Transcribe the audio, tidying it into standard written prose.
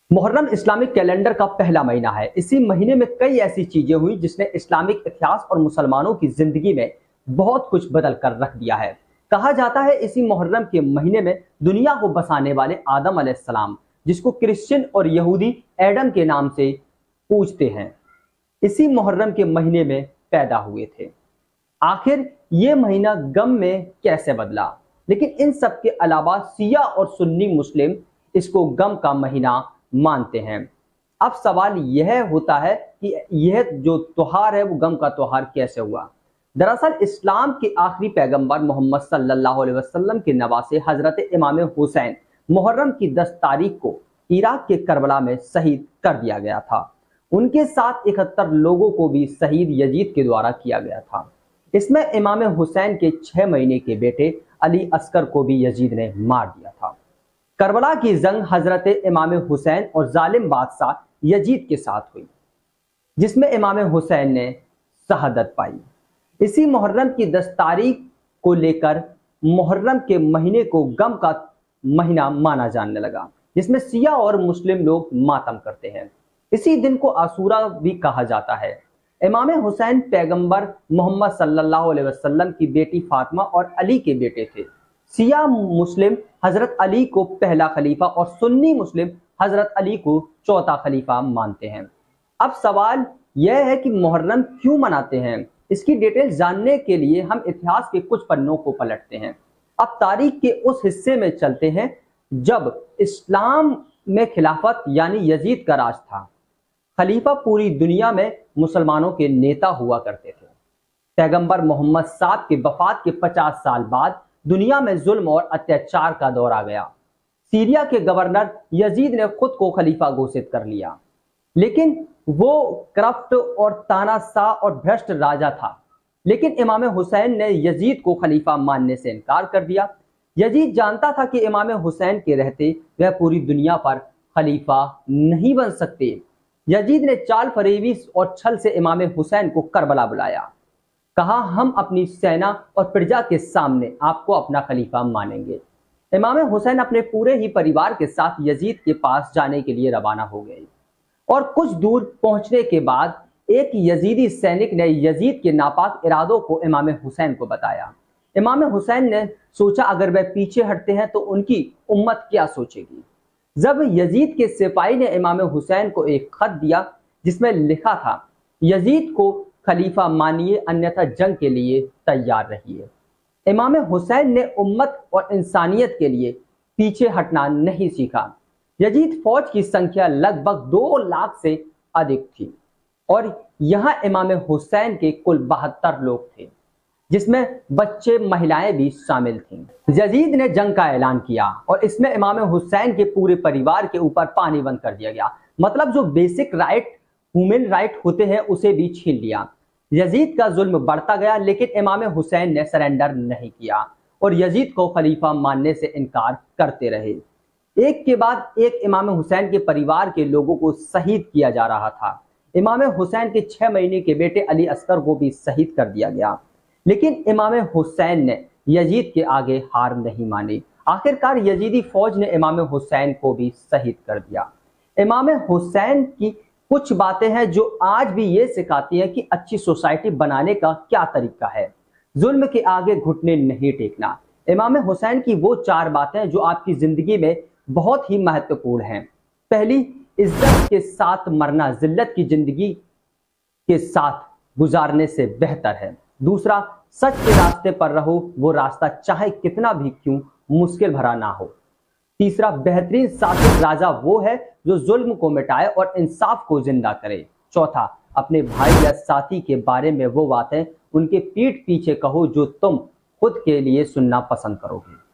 Muharram Islamic calendar का पहला महीना है। इसी महीने में कई ऐसी चीजें हुई जिसने इस्लामिक इतिहास और मुसलमानों की जिंदगी में बहुत कुछ बदल कर रख दिया है। कहा जाता है इसी मुहर्रम के महीने में दुनिया को बसाने वाले आदम अलैहिस्सलाम, जिसको क्रिश्चियन और यहूदी एडम के नाम से पूजते हैं, इसी मुहर्रम के महीने में पैदा हुए थे। आखिर ये महीना गम में कैसे बदला? लेकिन इन सब के अलावा शिया और सुन्नी मुस्लिम इसको गम का महीना मानते हैं। अब सवाल यह होता है कि यह जो त्योहार है वो गम का त्योहार कैसे हुआ? दरअसल इस्लाम के आखिरी पैगंबर मोहम्मद सल्लल्लाहु अलैहि वसल्लम के नवासे हजरत इमाम हुसैन मुहर्रम की 10 तारीख को इराक के करबला में शहीद कर दिया गया था। उनके साथ 71 लोगों को भी शहीद यजीद के द्वारा किया गया था। इसमें इमाम हुसैन के 6 महीने के बेटे अली अस्कर को भी यजीद ने मार दिया था। करबला की जंग हजरत इमाम हुसैन और जालिम बादशाह यजीद के साथ हुई, जिसमें इमाम हुसैन ने शहादत पाई। इसी मुहर्रम की 10 तारीख को लेकर मुहर्रम के महीने को गम का महीना माना जाने लगा, जिसमें शिया और मुस्लिम लोग मातम करते हैं। इसी दिन को आशूरा भी कहा जाता है। इमाम हुसैन पैगंबर मोहम्मद सल्लल्लाहु अलैहि वसल्लम की बेटी फातिमा और अली के बेटे थे। शिया मुस्लिम हजरत अली को पहला खलीफा और सुन्नी मुस्लिम हजरत अली को चौथा खलीफा मानते हैं। अब सवाल यह है कि मुहर्रम क्यों मनाते हैं? इसकी डिटेल जानने के लिए हम इतिहास के कुछ पन्नों को पलटते हैं। अब तारीख के उस हिस्से में चलते हैं जब इस्लाम में खिलाफत यानी यजीद का राज था। खलीफा पूरी दुनिया में मुसलमानों के नेता हुआ करते थे। पैगंबर मोहम्मद साहब के वफात के 50 साल बाद दुनिया में जुल्म और अत्याचार का दौर आ गया। सीरिया के गवर्नर यजीद ने खुद को खलीफा घोषित कर लिया, लेकिन वो करप्ट और तानाशाह और भ्रष्ट राजा था। लेकिन इमाम हुसैन ने यजीद को खलीफा मानने से इनकार कर दिया। यजीद जानता था कि इमाम हुसैन के रहते वह पूरी दुनिया पर खलीफा नहीं बन सकते। यजीद ने चाल फरेबी और छल से इमाम हुसैन को करबला बुलाया। कहा, हम अपनी सेना और प्रजा के सामने आपको अपना खलीफा मानेंगे। इमाम हुसैन अपने पूरे ही परिवार के साथ यजीद के पास जाने के लिए रवाना हो गए और कुछ दूर पहुंचने के बाद एक यजीदी सैनिक ने यजीद के नापाक इरादों को इमाम हुसैन को बताया। इमाम हुसैन ने सोचा अगर वह पीछे हटते हैं तो उनकी उम्मत क्या सोचेगी। जब यजीद के सिपाही ने इमाम हुसैन को एक खत दिया जिसमें लिखा था, यजीद को खलीफा मानिए अन्यथा जंग के लिए तैयार रहिए। इमाम हुसैन ने उम्मत और इंसानियत के लिए पीछे हटना नहीं सीखा। यजीद फौज की संख्या लगभग 2 लाख से अधिक थी और यहाँ इमाम हुसैन के कुल 72 लोग थे, जिसमें बच्चे महिलाएं भी शामिल थीं। यजीद ने जंग का ऐलान किया और इसमें इमाम हुसैन के पूरे परिवार के ऊपर पानी बंद कर दिया गया। मतलब जो बेसिक राइट ह्यूमन राइट होते हैं उसे भी छीन लिया। यजीद का जुल्म बढ़ता गया, लेकिन इमाम हुसैन ने सरेंडर नहीं किया और यजीद को खलीफा मानने से इनकार करते रहे। एक के बाद एक इमाम हुसैन के परिवार के लोगों को शहीद किया जा रहा था। इमाम हुसैन के 6 महीने के बेटे अली अस्कर को भी शहीद कर दिया गया, लेकिन इमाम हुसैन ने यजीद के आगे हार नहीं मानी। आखिरकार यजीदी फौज ने इमाम हुसैन को भी शहीद कर दिया। इमाम हुसैन की कुछ बातें हैं जो आज भी ये सिखाती हैं कि अच्छी सोसाइटी बनाने का क्या तरीका है। जुल्म के आगे घुटने नहीं टेकना। इमाम हुसैन की वो 4 बातें जो आपकी जिंदगी में बहुत ही महत्वपूर्ण हैं। पहली, इज्जत के साथ मरना जिल्लत की जिंदगी के साथ गुजारने से बेहतर है। दूसरा, सच के रास्ते पर रहो, वो रास्ता चाहे कितना भी क्यों मुश्किल भरा ना हो। तीसरा, बेहतरीन शासक राजा वो है जो जुल्म को मिटाए और इंसाफ को जिंदा करे। चौथा, अपने भाई या साथी के बारे में वो बातें उनके पीठ पीछे कहो जो तुम खुद के लिए सुनना पसंद करोगे।